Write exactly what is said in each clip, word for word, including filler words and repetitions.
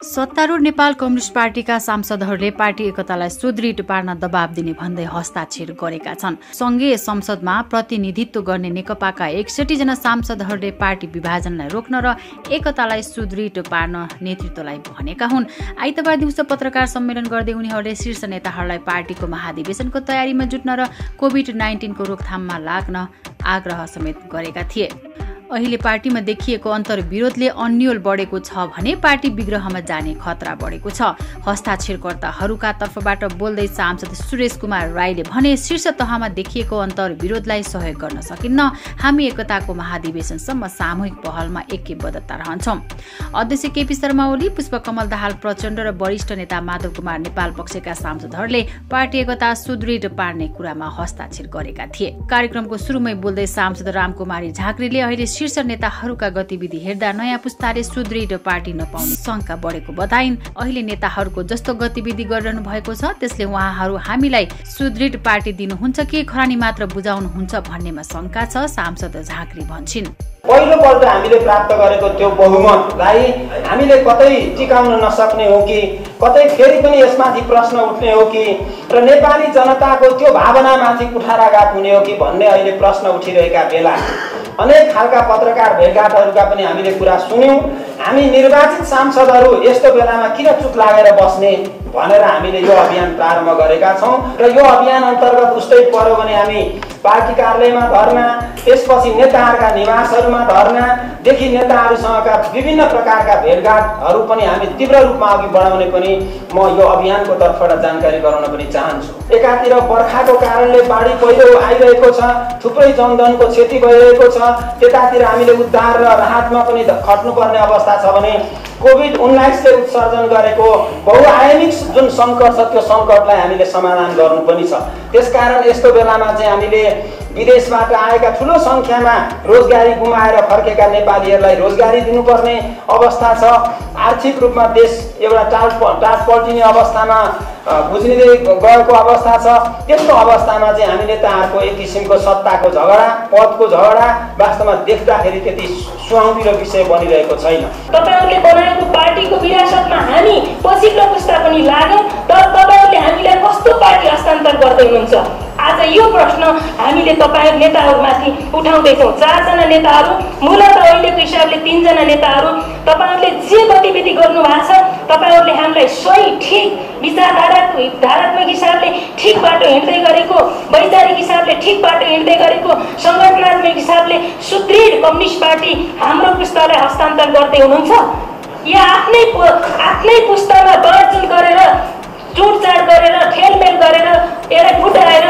सत्तारूढ नेपाल कम्युनिस्ट पार्टीका सांसदहरूले पार्टी एकतालाई सुदृढ पार्न दबाव दिने भन्दै हस्ताक्षर गरेका छन्। संघीय संसदमा प्रतिनिधित्व गर्ने नेकपाका एकसठी जना सांसदहरूले पार्टी विभाजनलाई रोक्न र एकतालाई सुदृढ पार्न नेतृत्वलाई भनेका हुन्। आइतबार दिउँसो पत्रकार सम्मेलन गर्दै उनीहरूले शीर्ष नेताहरूलाई पार्टीको महाधिवेशनको तयारीमा जुट्न र कोभिड नाइन्टिनको रोकथाममा लाग्न आग्रह समेत गरेका थिए। अहिले पार्टीमा देखिएको अन्तर्विरोधले अन्यल बढेको छ भने पार्टी विग्रहमा जाने खतरा बढेको छ। हस्ताक्षरकर्ताहरूका तर्फबाट बोल्दै सांसद सुरेश कुमार राईले भने, शीर्ष तहमा देखिएको अन्तर्विरोधलाई सहयोग गर्न सकिन्न। हामी एकताको महाधिवेशनसम्म सामूहिक पहलमा ऐक्यबद्धता रहन्छौं। अध्यक्ष केपी शर्मा ओली, पुष्पकमल दाहाल प्रचण्ड र वरिष्ठ नेता माधव कुमार नेपाल पक्षका सांसदहरूले पार्टी एकता सुदृढ पार्ने कुरामा हस्ताक्षर गरेका थिए। कार्यक्रमको सुरुमै बोल्दै सांसद रामकुमारी झाँक्रीले अहिले शीर्ष नेताहरूका गतिविधि हेर्दा नयाँ पुस्ताले सुदृढ पार्टी नपाउने शंका बढेको बताइन्। अहिले नेताहरूको जस्तो गतिविधि गरिरहनु भएको छ त्यसले उहाँहरू हामीलाई सुदृढ पार्टी दिनुहुन्छ कि खरानी मात्र बुझाउनुहुन्छ भन्नेमा शंका छ, सांसद झाँक्री भन्छिन्। पहिलो पल्ट हामीले प्राप्त गरेको त्यो बहुमतलाई हामीले कतै टिकाउन नसक्ने हो कि कतै फेरि पनि यसमाथि प्रश्न उठ्ने हो कि र नेपाली जनताको त्यो भावनामाथि कुठाराघात हुने हो कि भन्ने अहिले प्रश्न उठिरहेका बेला अनेक खालका पत्रकार भेटघाटहरूका पनि हामीले कुरा सुन्यौं। हामी निर्वाचित सांसदहरू यस्तो बेलामा किन चुप लागेर बस्ने भनेर हामीले यो अभियान प्रारम्भ गरेका छौं र यो अभियान अन्तर्गत उस्तै पर्यो भने हामी पार्टी कार्यालयमा धरना, त्यसपछि नेताहरूका निवासहरूमा धरना देखि नेताहरूसँगका विभिन्न प्रकारका भेटघाटहरू पनि हामी तीव्र रूपमा अघि बढाउने पनि म यो अभियानको तर्फबाट जानकारी गराउन पनि चाहन्छु। एकातिर बर्खाको कारणले बाढी पहिरो आइरहेको छ, थुप्रै जनधनको क्षति भइरहेको छ, त्यतातिर हामीले उद्धार र राहतमा पनि खट्नुपर्ने अवस्था छ भने कोभिड उन्नाइस ले उत्सर्जन गरेको बहुआयामिक जुन सङ्कट छ त्यो सङ्कटलाई हामीले समाधान गर्नु पनि छ। त्यसकारण यस्तो बेलामा चाहिँ हामीले विदेशबाट आएका ठुलो संख्यामा रोजगारी गुमाएर फर्केका नेपालीहरूलाई रोजगारी दिनुपर्ने अवस्था छ। आर्थिक रूपमा देश एउटा टाल टाट पल्टिने अवस्थामा गुज्रिँदै गएको अवस्था छ। त्यस्तो अवस्थामा चाहिँ हामी नेताहरूको एक किसिमको सत्ताको झगडा, पदको झगडा वास्तवमा देख्दाखेरि त्यति सुहाउँदिलो विषय बनिरहेको छैन। तपाईहरुले बनाएको पार्टीको विरासतमा हामी पछिल्लो पुस्ता पनि लाग्यौं, तर तपाईहरुले हामीलाई कस्तो पार्टी हस्तान्तरण गर्दै हुनुहुन्छ? आज यो प्रश्न हामीले तपाईहरु नेताहरुमाथि उठाउँदैछौं। चारजना नेताहरु, मूलत अहिलेको हिसाबले तीनजना नेताहरु, तपाईहरुले जे गतिविधि गर्नु भएको छ, तपाईहरुले हामीलाई सही ठिक विचारधाराको धारात्मक हिसाबले ठिक बाटो हिँड्दै गरेको, वैचारिक हिसाबले ठिक बाटो हिँड्दै गरेको, संगठनात्मक हिसाबले सुदृढ कम्युनिस्ट पार्टी हाम्रो पुस्तालाई हस्तान्तरण गर्दै हुनुहुन्छ या आफ्नै आफ्नै पुस्तामा बाँडचुँड गरेर, चुटचाट गरेर, ठेलमेल गरेर, यसलाई फुटाएर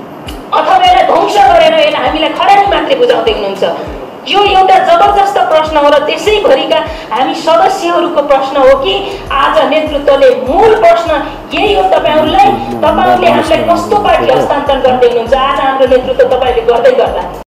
अथवा यसलाई ध्वंस गरेर यसलाई हामीलाई खरानी मात्रै बुझाउँदै हुनुहुन्छ? यो एउटा जबरजस्त प्रश्न हो र त्यसैभरिका हामी सदस्यहरूको प्रश्न हो कि आज नेतृत्वले मूल प्रश्न यही हो तपाईहरुलाई, तपाईहरुले हामीलाई कस्तो पार्टी हस्तान्तरण गर्दै हुनुहुन्छ? आज हाम्रो नेतृत्व तपाईले गर्दै गर्दा